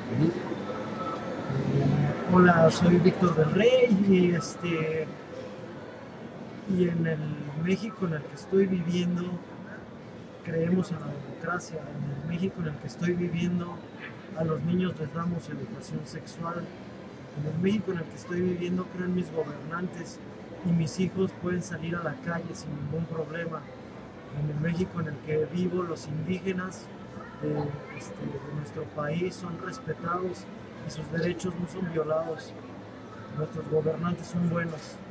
Ujú. Hola, soy Víctor del Rey y en el México en el que estoy viviendo creemos en la democracia. En el México en el que estoy viviendo a los niños les damos educación sexual. En el México en el que estoy viviendo creo en mis gobernantes y mis hijos pueden salir a la calle sin ningún problema. En el México en el que vivo los indígenas de nuestro país son respetados y sus derechos no son violados. Nuestros gobernantes son buenos.